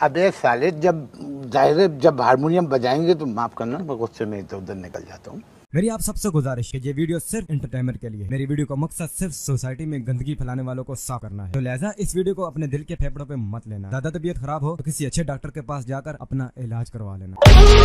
अबे साले, जब हारमोनियम बजाएंगे तो माफ करना, मैं गुस्से में इधर उधर निकल जाता हूँ। मेरी आप सबसे गुजारिश है, ये वीडियो सिर्फ एंटरटेनमेंट के लिए। मेरी वीडियो का मकसद सिर्फ सोसाइटी में गंदगी फैलाने वालों को साफ करना है, तो लिहाजा इस वीडियो को अपने दिल के फेफड़ों पे मत लेना। ज्यादा तबीयत खराब हो तो किसी अच्छे डॉक्टर के पास जाकर अपना इलाज करवा लेना।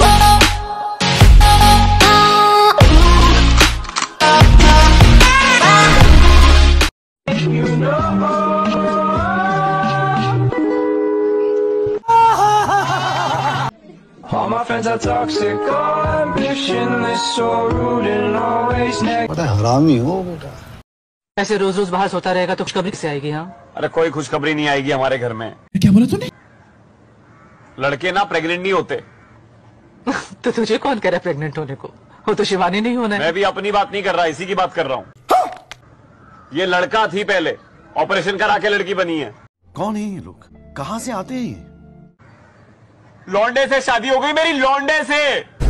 All my friends are toxic, all ambitionless, so rude and always negative. बड़ा हरामी हो बेटा। ऐसे रोज रोज बाहर सोता रहेगा तो खुशखबरी किससे आएगी? हाँ, अरे कोई खुशखबरी नहीं आएगी हमारे घर में। क्या बोला तूने? लड़के ना प्रेग्नेंट नहीं होते। तो तुझे कौन कह रहा है प्रेग्नेंट होने को? वो तो शिवानी नहीं होना है। मैं भी अपनी बात नहीं कर रहा, इसी की बात कर रहा हूँ। ये लड़का थी पहले, ऑपरेशन करा के लड़की बनी है। कौन है ये लोग? कहाँ से आते हैं? लौंडे से शादी हो गई मेरी, लौंडे से।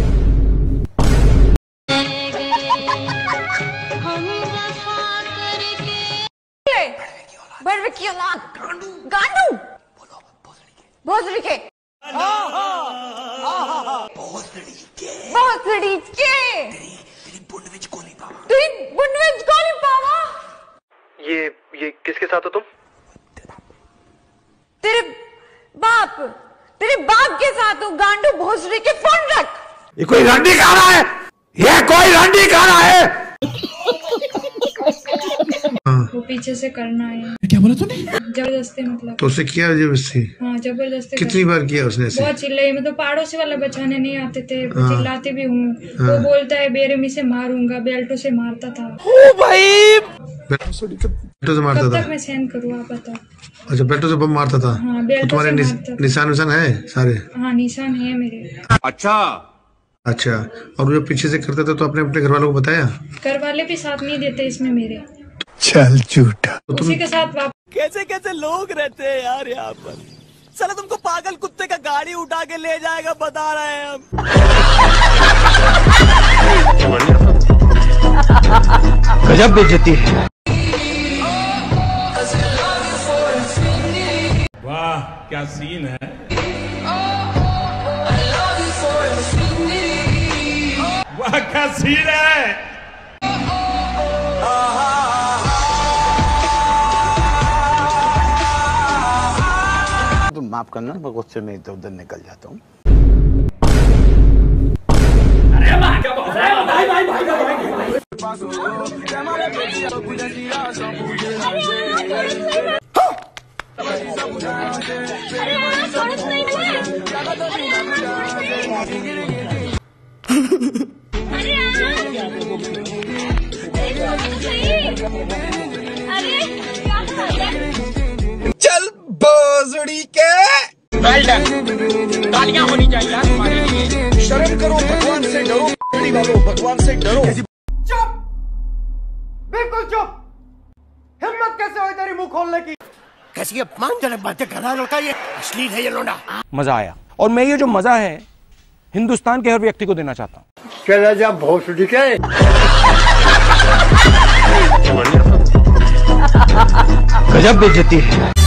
गांडू बहुत लड़के तेरी बुंड विच गोली पावा। ये किसके साथ हो तुम? तेरे बाप के साथ हूँ गांडू भोसड़ी के। फोन रख। ये कोई रंडी खा रहा है, ये कोई रंडी खा रहा है। वो पीछे से करना है। क्या बोला तूने? जबरदस्ती मतलब। तो उसे किया जबरदस्ती? हाँ जबरदस्ती। कितनी बार किया उसने ऐसे? बहुत चिल्लाई, मतलब पड़ोसी वाला बचाने नहीं आते थे, वो चिल्लाते भी हूँ। वो बोलता है बेरहमी से मारूंगा, बेल्टो से मारता था। ओ भाई, बेल्टो से मारता था? कब तक मैं सहन करूँ आप बताओ। अच्छा, बेल्टो से बम मारता था? हाँ, बेल्टो से तुम्हारे निशान है सारे? हाँ निशान है मेरे। अच्छा, और जो पीछे से करता था तो अपने घर वालों को बताया? घर वाले भी साथ नहीं देते इसमें मेरे। चल झूठा। तो उसी के साथ कैसे कैसे लोग रहते हैं यार यहाँ पर। साला तुमको पागल कुत्ते का गाड़ी उठा के ले जाएगा, बता रहे हैं हम। गजब बेइज्जती है। वाह क्या सीन है। वाह क्या सीन है। तो माफ करना, मैं गुस्से में इधर उधर निकल जाता हूँ। चल बाजड़ी के तालियां होनी चाहिए हमारे लिए। शर्म करो, भगवान से डरो, भगवान से डरो। चुप, बिल्कुल चुप। हिम्मत कैसे हुई तेरी मुंह खोलने की? कैसी अपमानजनक बातें कर रहा है लड़का, ये अश्लील है ये लोंडा। मजा आया, और मैं ये जो मजा है हिंदुस्तान के हर व्यक्ति को देना चाहता हूँ। चला जा भोसड़ी के। गजब बेइज्जती है।